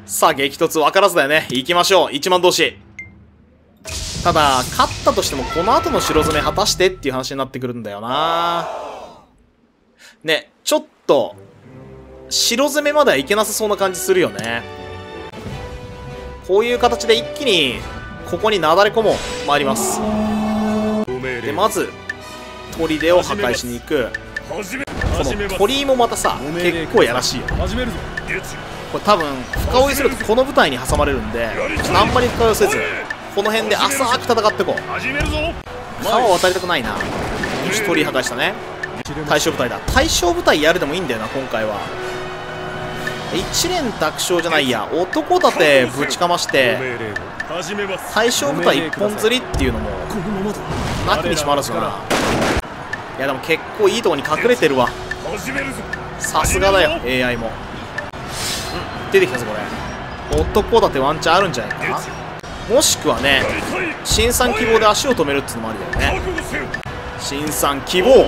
さあ、激突分からずだよね。行きましょう。1万同士。ただ、勝ったとしても、この後の城攻め果たしてっていう話になってくるんだよな。ね、ちょっと、城攻めまではいけなさそうな感じするよね。こういう形で一気に、ここになだれ込もう。参ります。で、まず、砦を破壊しに行く。この鳥居もまたさ、結構やらしいよ。これ多分、深追いするとこの舞台に挟まれるんで、あんまり深追いせず、この辺で浅く戦ってこう。川を渡りたくないな。よし、鳥居破壊したね。大将部隊だ。大将部隊やるでもいいんだよな、今回は。一連卓勝じゃないや、男立てぶちかまして、大将部隊一本釣りっていうのも、なきにしもあらずだな。いやでも結構いいとこに隠れてるわ。さすがだよ、AI も。出てきたぞ、これ。男立てワンチャンあるんじゃないかな。もしくはね、新参希望で足を止めるっていうのもありだよね。新参希望。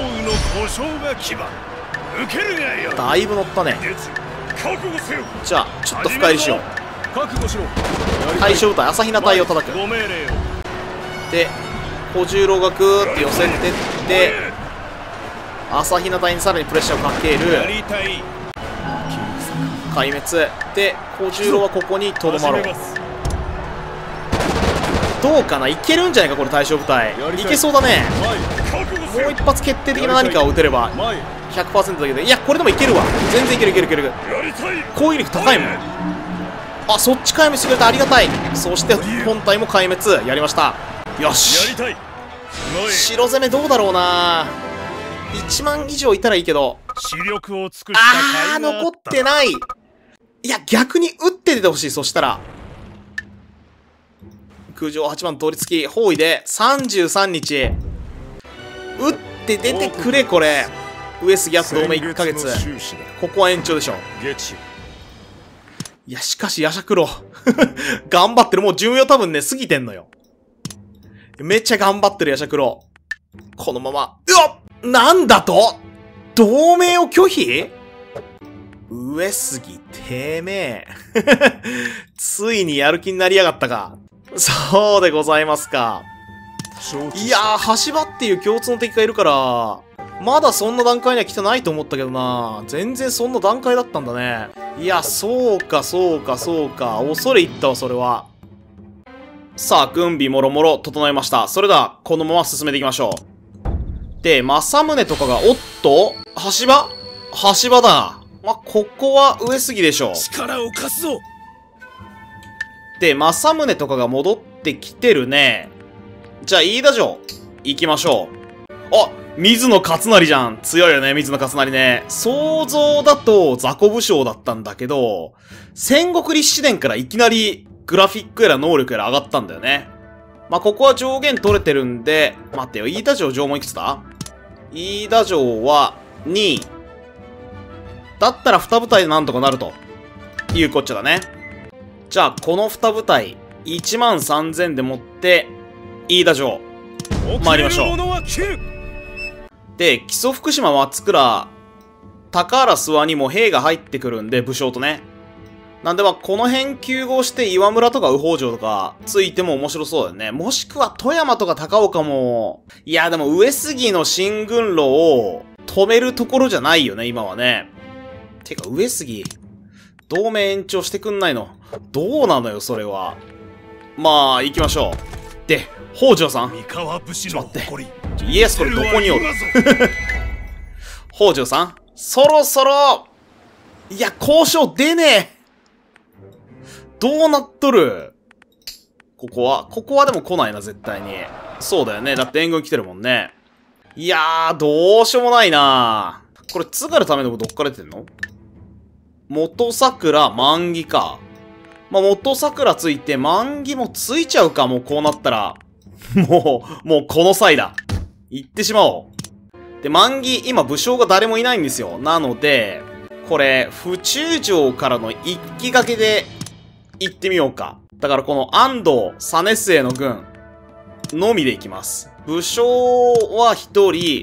だいぶ乗ったね。じゃあちょっと深入りしよう。大将部隊朝比奈隊を叩く。で小十郎がグーって寄せてって朝比奈隊にさらにプレッシャーをかける。壊滅で小十郎はここにとどまろう。どうかな、いけるんじゃないかこれ。大将部隊いけそうだね。もう一発決定的な何かを打てれば 100% だけど、いやこれでもいけるわ。全然いけるいけるいける。攻撃力高いもん。あ、そっち壊滅してくれてありがたい。そして本体も壊滅やりました。よし、城攻めどうだろうな。1万以上いたらいいけど、あー残ってない。いや逆に打って出てほしい。そしたら空上8番通り付き包囲で33日打って出てくれ。これ上杉やつ同盟1ヶ月、ここは延長でしょ。いやしかし夜叉九郎頑張ってる。もう寿命多分ね過ぎてんのよ。めっちゃ頑張ってる夜叉九郎。このまま、うわっなんだと同盟を拒否。上杉てめえついにやる気になりやがったか。そうでございますか。いやー、橋場っていう共通の敵がいるから、まだそんな段階には来てないと思ったけどな。全然そんな段階だったんだね。いや、そうか、そうか、そうか。恐れ入ったわ、それは。さあ、軍備もろもろ整えました。それでは、このまま進めていきましょう。で、正宗とかが、おっと橋場橋場だ。ま、ここは上杉でしょう。 力を貸すぞ。 で、正宗とかが戻ってきてるね。じゃあ、飯田城、行きましょう。あ、水野勝成じゃん。強いよね、水野勝成ね。想像だと雑魚武将だったんだけど、戦国立志伝からいきなりグラフィックやら能力やら上がったんだよね。まあ、ここは上限取れてるんで、待ってよ、飯田城城門いくつだ？飯田城は2。だったら2部隊でなんとかなるというこっちゃだね。じゃあ、この2部隊、13000でもって、飯田城、参りましょう。で、木曽福島松倉、高原諏訪にも兵が入ってくるんで、武将とね。なんでまあ、この辺急合して岩村とか右北条とかついても面白そうだよね。もしくは富山とか高岡も、いやでも上杉の新軍路を止めるところじゃないよね、今はね。てか上杉、同盟延長してくんないの？どうなのよ、それは。まあ、行きましょう。で、北条さん。ちょっと待って。家康これどこにおる北条さん、そろそろ、いや、交渉出ねえ。どうなっとる？ここはでも来ないな、絶対に。そうだよね。だって援軍来てるもんね。いやー、どうしようもないな。これ、津軽ためのどっから出てんの？元桜、万木か。まあ、元桜ついて、万木もついちゃうか、もうこうなったら。もうこの際だ。行ってしまおう。で、万木、今武将が誰もいないんですよ。なので、これ、府中城からの一騎掛けで行ってみようか。だからこの安藤、実末の軍、のみで行きます。武将は1人、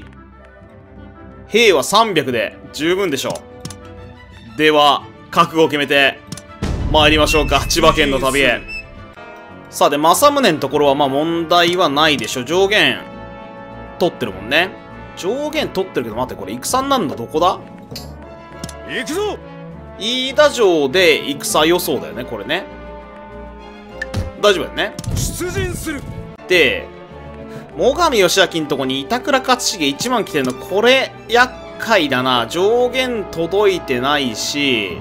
兵は300で十分でしょう。では、覚悟を決めて、 参りましょうか。千葉県の旅へ。さあ、で、政宗のところはまあ問題はないでしょ。上限、取ってるもんね。上限取ってるけど、待って、これ戦になるのどこだ？ 行くぞ。 飯田城で戦予想だよね、これね。大丈夫だよね。 出陣する。 で、最上義明のとこに板倉勝重1万来てるの、これ、厄介だな。上限届いてないし、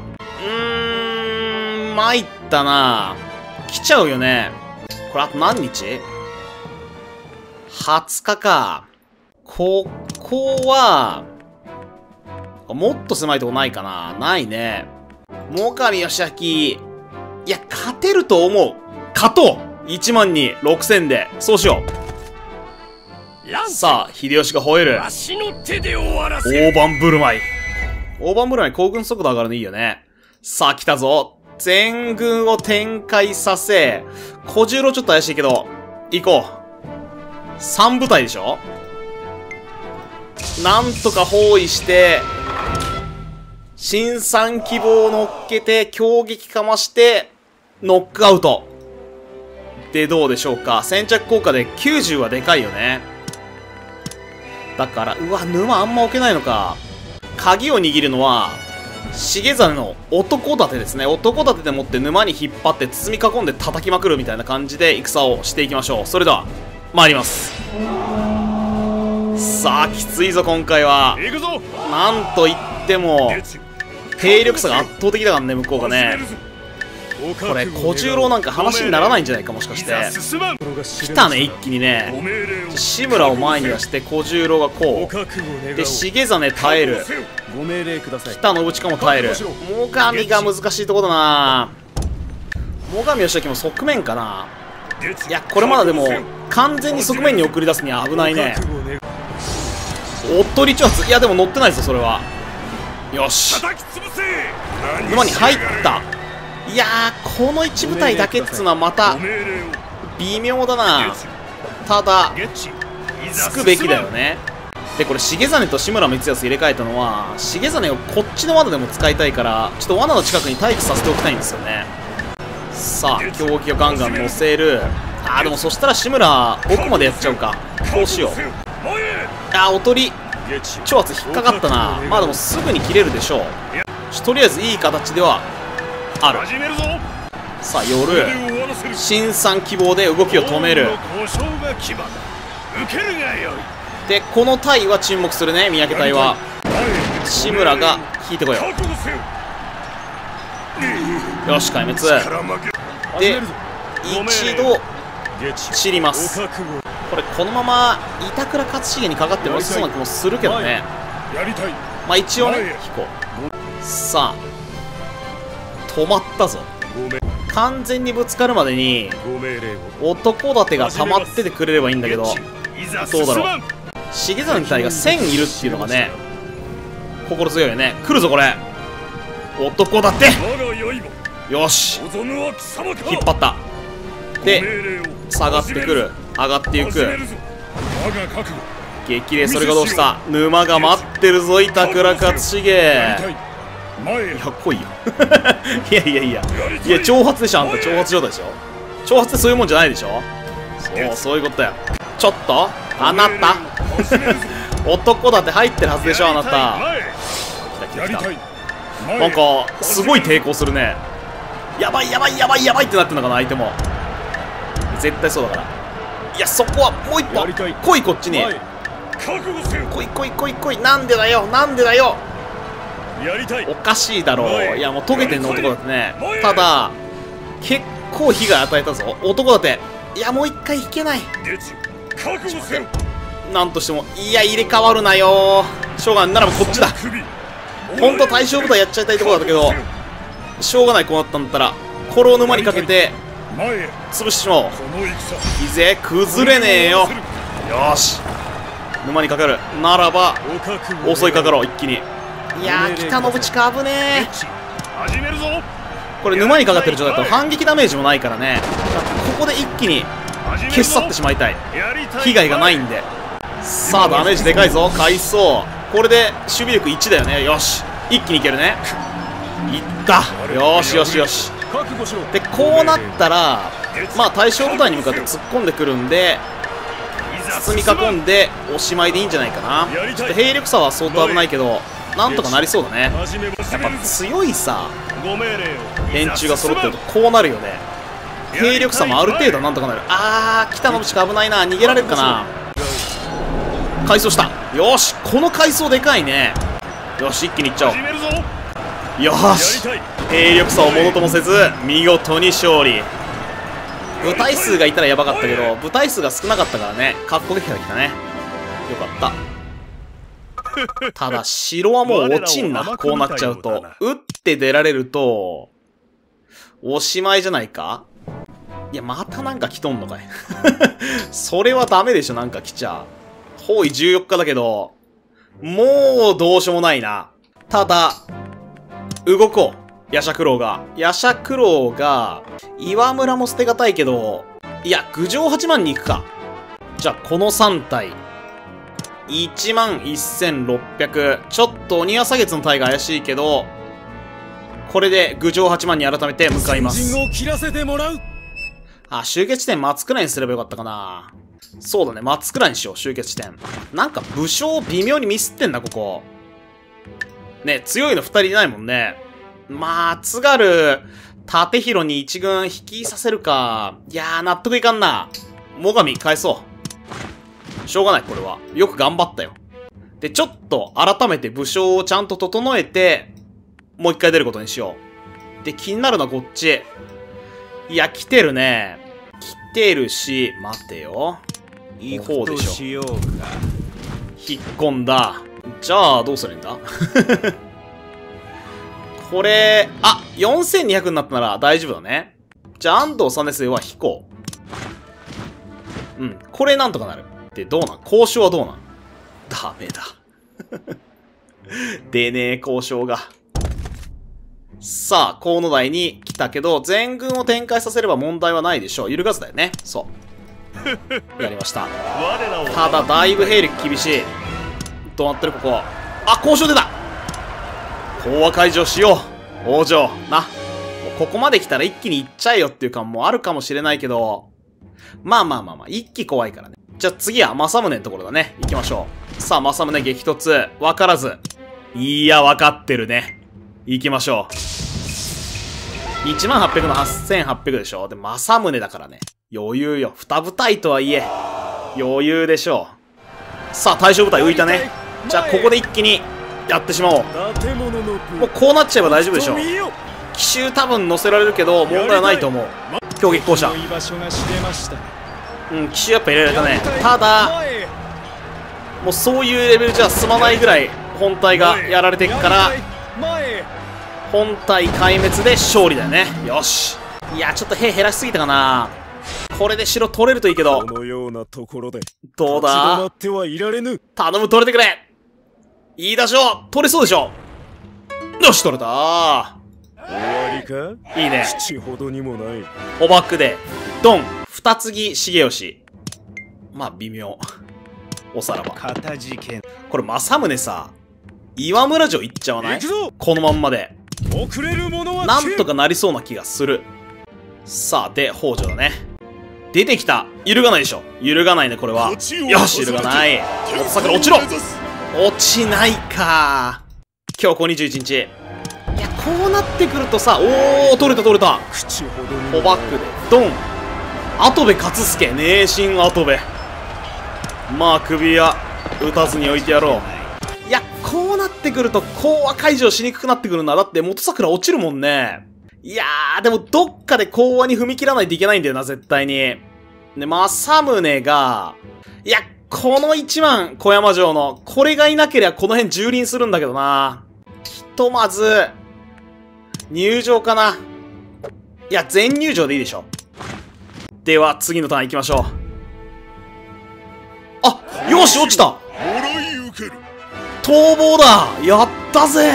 参ったな。来ちゃうよね。これあと何日？ 20 日か。ここは、もっと狭いとこないかな。ないね。最上義明、いや、勝てると思う。勝とう !1 万に6000で。そうしよう。さあ、秀吉が吠える。大盤振る舞い。大盤振る舞い、行軍速度上がるのいいよね。さあ、来たぞ。全軍を展開させ、小十郎ちょっと怪しいけど、行こう。3部隊でしょ？なんとか包囲して、新参希望を乗っけて、強撃かまして、ノックアウト。で、どうでしょうか。先着効果で90はでかいよね。だから、うわ、沼あんま置けないのか。鍵を握るのは、重実の男盾ですね。男盾でもって沼に引っ張って包み囲んで叩きまくるみたいな感じで戦をしていきましょう。それでは、参ります。さあ、きついぞ、今回は。なんといっても、兵力差が圧倒的だからね、向こうがね。これ、小十郎なんか話にならないんじゃないか、もしかして。来たね、一気にね。志村を前に出して、小十郎がこう。で、重実耐える。北信親も耐える。最上が難しいとこだな。最上義明も側面かな。いや、これまだでも、完全に側面に送り出すには危ないね。おっとり挑発。いや、でも乗ってないぞ、それは。よし。沼に入った。いやー、この一部隊だけっつうのはまた、微妙だな。ただ、つくべきだよね。で、これ、重実と志村光康入れ替えたのは、重実をこっちの罠でも使いたいから、ちょっと罠の近くに待機させておきたいんですよね。さあ、強気をガンガン乗せる。あー、でもそしたら志村、奥までやっちゃうか。こうしよう。あー、おとり。挑発引っかかったな。まあでもすぐに切れるでしょう。とりあえずいい形ではある。さあ、夜。新参希望で動きを止める。で、この隊は沈黙するね、三宅隊は。志村が引いてこよう。よし、壊滅。で、一度、散ります。これ、このまま、板倉勝重にかかってもそうな気もするけどね。まあ一応ね、引こう。さあ、止まったぞ。完全にぶつかるまでに、男盾が溜まっててくれればいいんだけど、どうだろう。重実隊が1000いるっていうのがね、心強いよね。来るぞ、これ。男盾。よし。引っ張った。で、下がってくる。上がっていく。激励、それがどうした。沼が待ってるぞ、板倉勝重。いや、来いよ。いやいやいや。いや、挑発でしょ、あんた。挑発状態でしょ。挑発ってそういうもんじゃないでしょ。そういうことや。ちょっとあなた男だって入ってるはずでしょ、あなた。来た来た来た。なんか、すごい抵抗するね。やばいやばいやばいやばいってなってんのかな、相手も。絶対そうだから。いや、そこはもう一歩来い、こっちに。来い来い来い来い。なんでだよ、なんでだよ。おかしいだろう。いや、もうトゲてんの、男だってね。ただ、結構被害与えたぞ、男だって。いや、もう一回引けない。なんとしても、いや、入れ替わるなよ。しょうがない。ならばこっちだ。ほんと対象部隊やっちゃいたいところだったけど、しょうがない、こうなったんだったら、これを沼にかけて、潰してしまおう。いぜ、崩れねえよ。よし。沼にかかる。ならば、襲いかかろう、一気に。いやー、北信親危ねえ。これ沼にかかってる状態だと反撃ダメージもないからね。ここで一気に消し去ってしまいたい。被害がないんで。さあ、ダメージでかいぞ。回想。これで守備力1だよね。よし。一気にいけるね。いった。よしよしよし。 覚悟しろ。 で、こうなったら、まあ対象部隊に向かって突っ込んでくるんで、包み囲んでおしまいでいいんじゃないかな。ちょっと兵力差は相当危ないけど、なんとかなりそうだね。やっぱ強いさ、連中が揃ってるとこうなるよね。兵力差もある程度なんとかなる。あー、北のしか危ないな。逃げられるかな。回想した。よし、この回想でかいね。よし、一気にいっちゃおう。よし、兵力差をものともせず見事に勝利。部隊数がいたらやばかったけど、部隊数が少なかったからね、かっこ撃破できたね。よかった。ただ城はもう落ちんな。こうなっちゃうと打って出られるとおしまいじゃないか。いや、またなんか来とんのかい。それはダメでしょ。なんか来ちゃう。包囲14日だけどもうどうしようもないな。ただ動こう。夜叉九郎が。夜叉九郎が、岩村も捨てがたいけど、いや、郡上8万に行くか。じゃあ、この3体。11,600。ちょっと鬼朝月の体が怪しいけど、これで郡上8万に改めて向かいます。あ、集結地点松倉にすればよかったかな。そうだね、松倉にしよう、集結地点。なんか武将微妙にミスってんな、ここ。ね、強いの2人いないもんね。まあ、津軽、立広に一軍引きさせるか。いやー、納得いかんな。最上返そう。しょうがない、これは。よく頑張ったよ。で、ちょっと改めて武将をちゃんと整えて、もう一回出ることにしよう。で、気になるのはこっち。いや、来てるね。来てるし、待てよ。いい方でしょ。引っ込んだ。じゃあ、どうするんだこれ、あ、4200になったなら大丈夫だね。じゃあ、安藤実末は引こう。うん、これなんとかなる。で、どうなん？交渉はどうなん？ダメだ。でねえ、交渉が。さあ、河野台に来たけど、全軍を展開させれば問題はないでしょう。揺るがずだよね。そう。やりました。ただ、だいぶ兵力厳しい。どうなってるここ。あ、交渉出た！講和解除しよう。王女。な。もうここまで来たら一気に行っちゃえよっていう感もあるかもしれないけど、まあ、一気怖いからね。じゃあ次は政宗のところだね。行きましょう。さあ、政宗激突。わからず。いや、わかってるね。行きましょう。1800の8800でしょ。で、政宗だからね。余裕よ。二部隊とはいえ、余裕でしょう。さあ、対象部隊浮いたね。じゃあ、ここで一気に、やってしまおう。もうこうなっちゃえば大丈夫でしょう。奇襲多分乗せられるけど問題はないと思う。強撃校舎。うん、奇襲やっぱ入れられたね。ただもうそういうレベルじゃ済まないぐらい本体がやられていくから、本体壊滅で勝利だよね。よし。いや、ちょっと兵減らしすぎたかな。これで城取れるといいけど。どうだ？頼む、取れてくれ。いいでしょう。取れそうでしょ。よし、取れたー。いいね。おバックでドン。二継重吉。まあ微妙。おさらば。これ政宗さ、岩村城行っちゃわない？このまんまでなんとかなりそうな気がする。さあ、で北条だね。出てきた。揺るがないでしょ。揺るがないね、これは。よし、揺るがない。元桜落ちろ。落ちないか。今日こう21日。いや、こうなってくるとさ、おー、取れた取れた。ホバックでドン。跡部勝介、名神跡部。まあ首は打たずに置いてやろう。いや、こうなってくると講和解除しにくくなってくるんだ。だって元桜落ちるもんね。いやー、でもどっかで講和に踏み切らないといけないんだよな、絶対に。で、政宗が、いや、この1万、小山城の、これがいなければこの辺蹂躙するんだけどな。ひとまず、入場かな。いや、全入場でいいでしょ。では、次のターン行きましょう。あ、よし、落ちた。逃亡だ。やったぜ。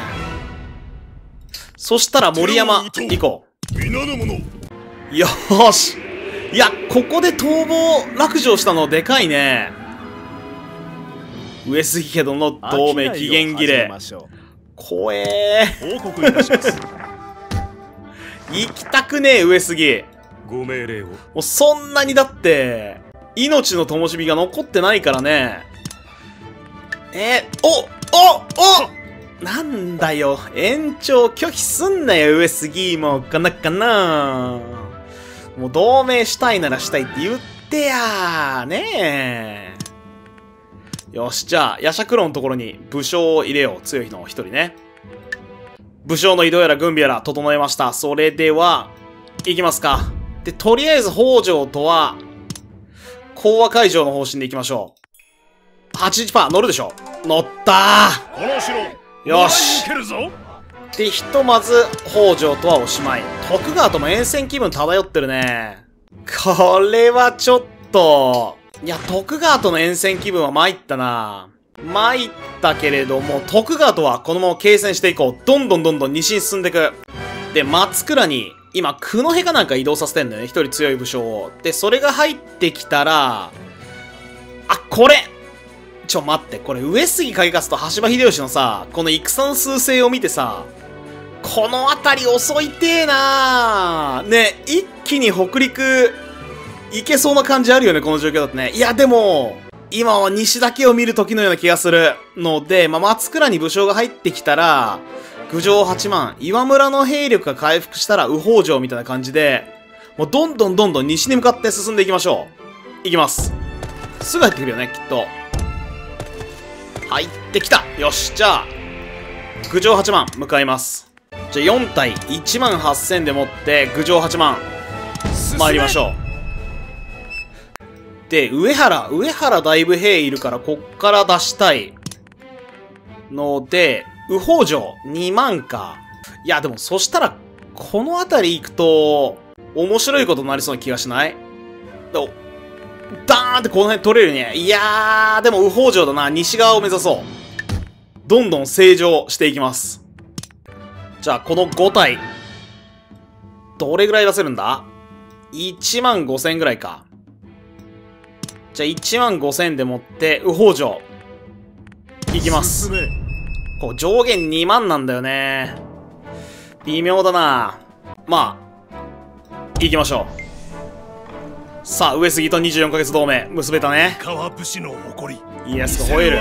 そしたら森山、行こう。よーし。いや、ここで逃亡落城したのでかいね。上杉家殿の同盟期限切れ。怖えー。 行きたくねえ、上杉。 ご命令を。 もうそんなにだって、命の灯火が残ってないからね。なんだよ。延長拒否すんなよ、上杉。もうかなかな。もう同盟したいならしたいって言ってやー。ねえ。よし、じゃあ、ヤシャクロのところに武将を入れよう。強いの一人ね。武将の移動やら軍備やら整えました。それでは、行きますか。で、とりあえず北条とは、講和会場の方針で行きましょう。80% 乗るでしょ。乗ったー。 この城よし。で、ひとまず、北条とはおしまい。徳川とも沿線気分漂ってるね。これはちょっと、いや、徳川との沿線気分は参ったな。参ったけれども、徳川とはこのまま継戦していこう。どんどん西に進んでいく。で、松倉に、今、九戸かなんか移動させてんだよね。一人強い武将を。で、それが入ってきたら、これ待って、これ上杉景勝と羽柴秀吉のさ、この戦の趨勢を見てさ、この辺り遅いてえなー。ね、一気に北陸、行けそうな感じあるよね、この状況だとね。いや、でも、今は西だけを見る時のような気がするので、松倉に武将が入ってきたら、郡上8万、岩村の兵力が回復したら右北条みたいな感じで、もうどんどん西に向かって進んでいきましょう。行きます。すぐ入ってくるよね、きっと。入ってきた。よし、じゃあ、郡上8万、向かいます。じゃあ4体1万8000でもって、郡上8万、参りましょう。で、上原だいぶ兵いるから、こっから出したい。ので、右北条2万か。いや、でもそしたら、この辺り行くと、面白いことになりそうな気がしない？ダーンってこの辺取れるね。いやー、でも右北条だな。西側を目指そう。どんどん成長していきます。じゃあ、この5体。どれぐらい出せるんだ？ 1万5000ぐらいか。じゃあ、1万5000でもって、右北条。いきます。こう、上限2万なんだよね。微妙だな。まあ、行きましょう。さあ、上杉と24ヶ月同盟、結べたね。家康が吠える。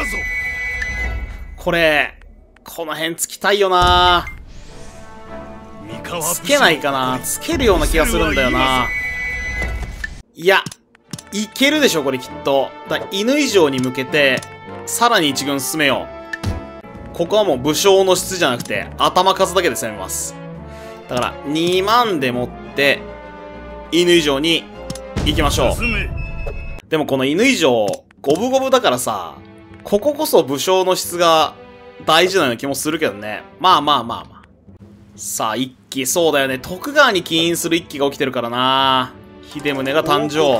これ、この辺つきたいよな。つけないかな。つけるような気がするんだよな。いや、いけるでしょ、これきっと。犬以上に向けて、さらに一軍進めよう。ここはもう武将の質じゃなくて、頭数だけで攻めます。だから、2万でもって、犬以上に、行きましょう。でもこの犬以上、五分五分だからさ、こここそ武将の質が大事なような気もするけどね。まあ。さあ、一騎、そうだよね。徳川に起因する一騎が起きてるからな。秀宗が誕生。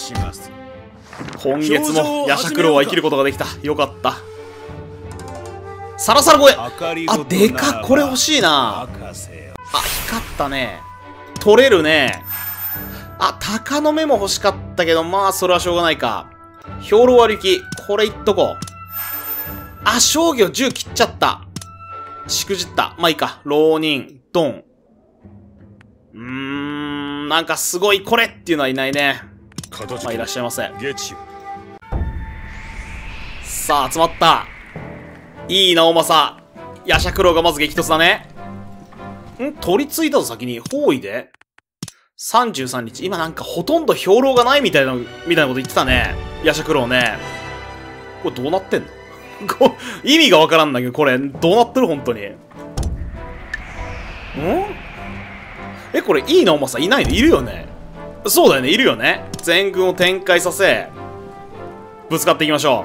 今月もヤシャクロは生きることができた。よかった。サラサラ越え。でかっ。これ欲しいな。光ったね。取れるね。鷹の目も欲しかったけど、まあ、それはしょうがないか。兵糧割引。これいっとこう。商業10切っちゃった。しくじった。まあいいか。浪人、ドン。なんかすごいこれっていうのはいないね。まあ、いらっしゃいませ。さあ、集まった。いい直政。ヤシャクロがまず激突だね。取り継いだぞ、先に。包囲で33日。今なんかほとんど兵糧がないみたいなこと言ってたね。ヤシャクロね。これどうなってんの意味がわからんだけど、これ、どうなってる本当に。これ、いい直政いないの？いるよね。そうだよね、いるよね。全軍を展開させ、ぶつかっていきましょ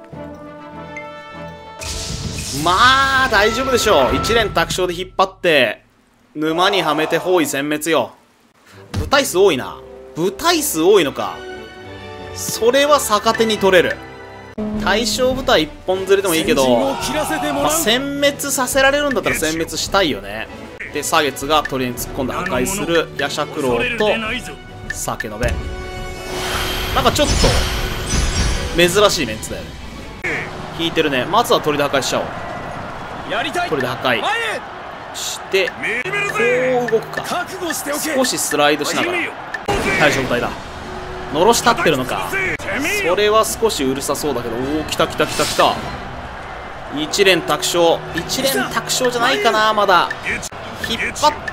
う。まあ、大丈夫でしょう。一連卓勝で引っ張って、沼にはめて包囲殲滅よ。部隊数多いな。部隊数多いのか。それは逆手に取れる。対象部隊一本連れでもいいけど、殲滅させられるんだったら殲滅したいよね。で、砂月が鳥に突っ込んで破壊するヤシャクロウと酒のべ。なんかちょっと珍しいメンツだよね。引いてるね。まずは鳥で破壊しちゃおう。鳥で破壊して、こう動動くか。 覚悟しておけ。 少しスライドしながら。対象部隊だ。のろし立ってるのか。それは少しうるさそうだけど、おお、来た来た来た来た。一連卓勝。一連卓勝じゃないかな、まだ。引っ張って、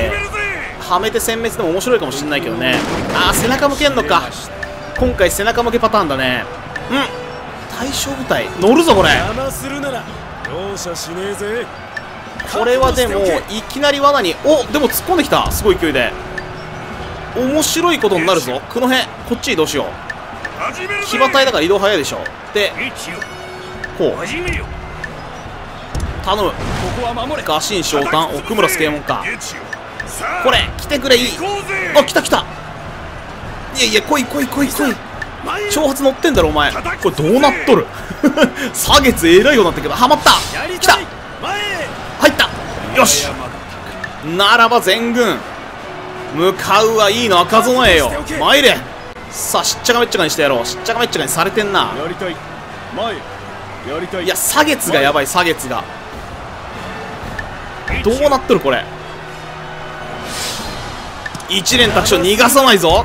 はめて殲滅でも面白いかもしんないけどね。あー、背中向けんのか。今回背中向けパターンだね。うん。対象部隊、乗るぞ、これ。 邪魔するなら容赦しねえぜ。 これはでも、いきなり罠に、お、でも突っ込んできた。すごい勢いで。面白いことになるぞ。この辺、こっち移動しよう。騎馬隊だから移動早いでしょ。で、こう。頼む。ガシン召喚、奥村助右衛門か。これ、来てくれ、いい。あ、来た来た。いやいや、来い来い来い来い。挑発乗ってんだろ、お前。これどうなっとる差月えらいようになったけど、はまった。来た。入った。よし。ならば全軍。向かうはいいの赤備えよ。参れ。さあ、しっちゃかめっちゃかにしてやろう。しっちゃかめっちゃかにされてんな。いや、差月がやばい、差月が。どうなっとるこれ。一連卓勝逃がさないぞ。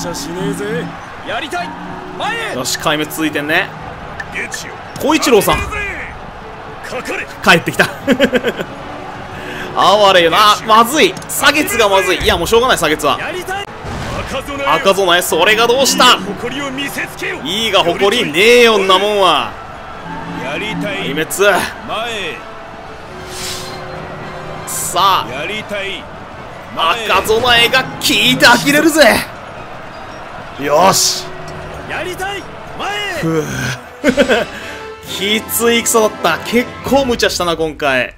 よし、壊滅続いてんね。小一郎さん帰ってきた哀れよな。まずい。差月がまずい。いや、もうしょうがない。差月は赤備え。それがどうした。いいが誇りねえよんなもんは。壊滅。さあ、赤備えが効いて呆れるぜ。よし。ふうきつい戦だった。結構無茶したな今回。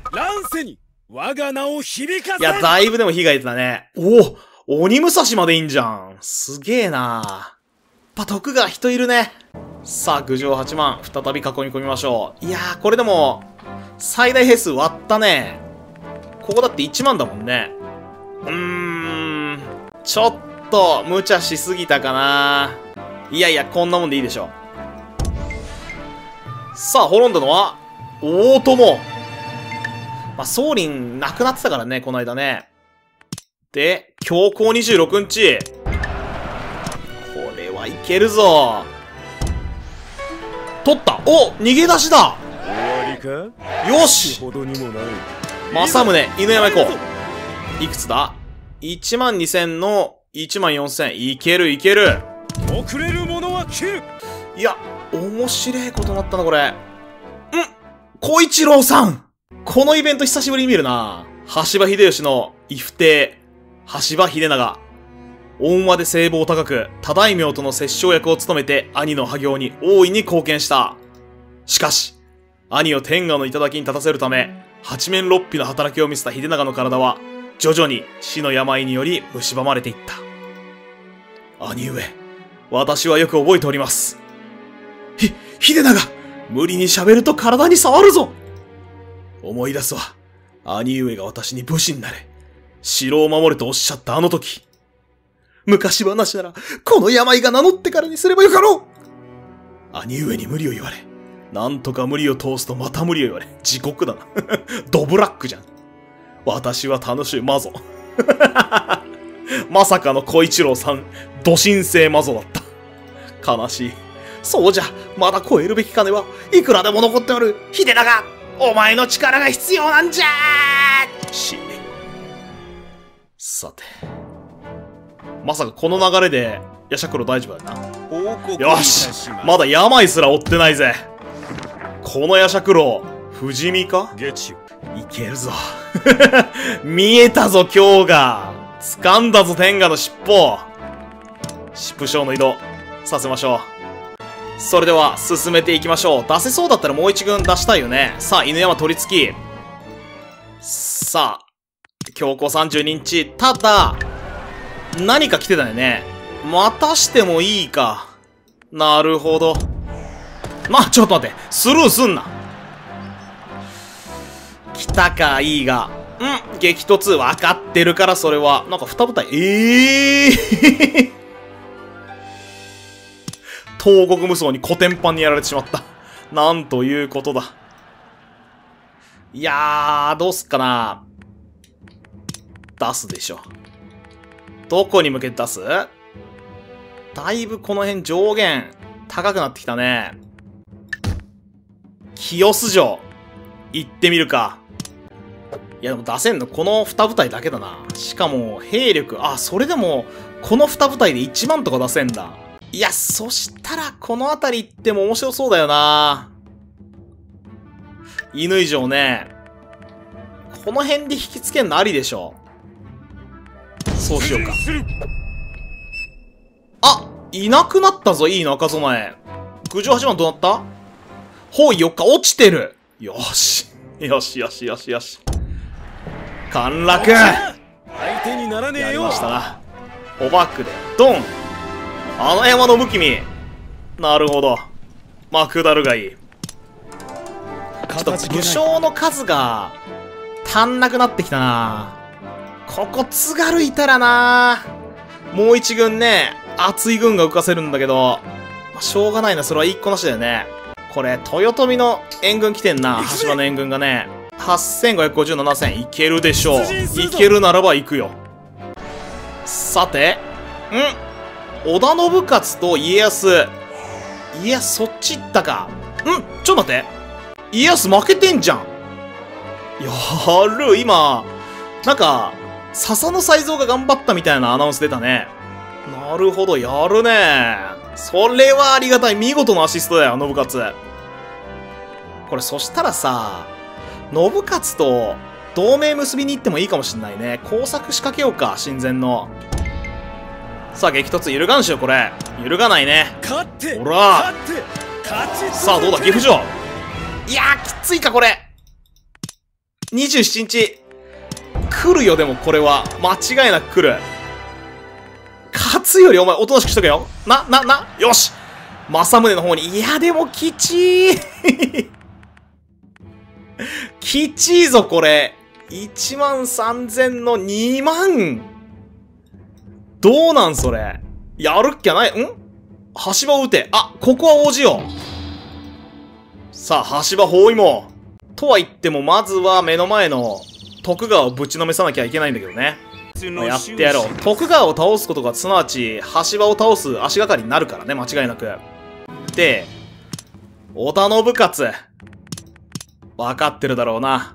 いや、だいぶでも被害出たね。おお、鬼武蔵までいいんじゃん。すげえな。やっぱ徳が人いるね。さあ、郡上8万再び囲み込みましょう。いやー、これでも最大兵数割ったね。ここだって1万だもんね。ちょっと無茶しすぎたかな。いやいや、こんなもんでいいでしょ。さあ、滅んだのは大友。まあ、宗麟亡くなってたからね、この間ね。で、強行26日。これはいけるぞ。取った。お、逃げ出しだ。よし。政宗、犬山行こう。いくつだ ?12000 の14000。いけるいける。 遅れる者は切る。 いや、面白いことになったな、これ。小一郎さん。このイベント久しぶりに見るな。橋場秀吉の異父弟、橋場秀長。恩和で声望高く、多大名との折衝役を務めて兄の破業に大いに貢献した。しかし、兄を天下の頂に立たせるため、八面六臂の働きを見せた秀長の体は、徐々に死の病により蝕まれていった。兄上、私はよく覚えております。秀長、無理に喋ると体に触るぞ。思い出すわ。兄上が私に武士になれ。城を守れとおっしゃったあの時。昔話なら、この病が名乗ってからにすればよかろう。兄上に無理を言われ。なんとか無理を通すとまた無理を言われ。地獄だな。ドブラックじゃん。私は楽しいマゾ。まさかの小一郎さん、土神聖マゾだった。悲しい。そうじゃ、まだ超えるべき金はいくらでも残っておる。秀長、お前の力が必要なんじゃー。さて。まさかこの流れで、ヤシャクロ大丈夫だな。よし、まだ病すら負ってないぜ。このヤシャクロ、不死身か？いけるぞ。見えたぞ今日が。掴んだぞ天下の尻尾。疾風将の移動させましょう。それでは進めていきましょう。出せそうだったらもう一軍出したいよね。さあ、犬山取り付き。さあ、強行32日。ただ、何か来てたよね。またしてもいいか。なるほど。ちょっと待って。スルーすんな。来たか、いいが。激突。分かってるから、それは。なんか二部隊。東国無双にコテンパンにやられてしまった。なんということだ。いやー、どうすっかな。 出すでしょ。どこに向けて出す？だいぶこの辺上限高くなってきたね。清洲城行ってみるか。いやでも出せんのこの2部隊だけだな。しかも兵力、それでもこの2部隊で1万とか出せんだ。いや、そしたらこの辺り行っても面白そうだよな。乾城ね。この辺で引きつけんのありでしょ。そうしようか。いなくなったぞ、いい中備え。九条八幡どうなった？包囲4日落ちてる。よし。よしよしよしよし。陥落。 相手にならねえよ。 やりましたな。おバックで、ドン。あの山の武器見。なるほど。まあ、下るがいい。ちょっと武将の数が足んなくなってきたな。ここ津軽いたらな。もう一軍ね、熱い軍が浮かせるんだけど、しょうがないな、それは一個なしだよね。これ、豊臣の援軍来てんな、橋場の援軍がね。8557戦、いけるでしょう。いけるならば行くよ。さて、織田信勝と家康。家康そっち行ったか。ちょっと待って。家康負けてんじゃん。やる、今、なんか、笹の才蔵が頑張ったみたいなアナウンス出たね。なるほど、やるね。それはありがたい。見事なアシストだよ、信勝。これ、そしたらさ、信勝と同盟結びに行ってもいいかもしんないね。工作仕掛けようか、親善の。さあ、激突揺るがんしよ、これ。揺るがないね。 勝って、 ほら。 勝ち、 さあ、どうだ、岐阜城。いやー、きついか、これ。27日。来るよ、でもこれは。間違いなく来る。勝つよりお前、おとなしくしとけよ。よし政宗の方に。いや、でも、きちー。きちいぞ、これ。13000の2万。どうなん、それ。やるっきゃない。橋場を撃て。ここは応じよう。さあ、橋場包囲網。とは言っても、まずは目の前の徳川をぶちのめさなきゃいけないんだけどね。やってやろう。徳川を倒すことが、すなわち、橋場を倒す足がかりになるからね、間違いなく。で、織田信勝。わかってるだろうな。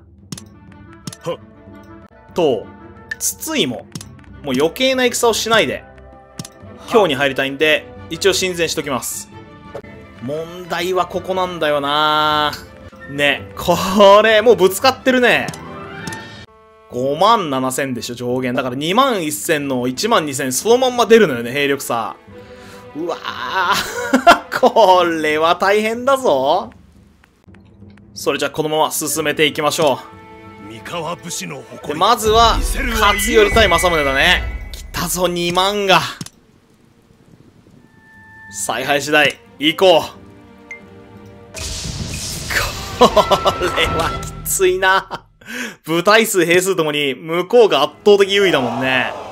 と、筒井も、もう余計な戦をしないで、今日に入りたいんで、一応親善しときます。問題はここなんだよな。ね、これ、もうぶつかってるね。57000でしょ、上限。だから21000の12000、そのまんま出るのよね、兵力差。うわー、これは大変だぞ。それじゃあこのまま進めていきましょう。 三河武士の誇り。 で、まずは、勝頼対政宗だね。来たぞ、2万が。采配次第、行こう。これはきついな。部隊数、兵数ともに、向こうが圧倒的優位だもんね。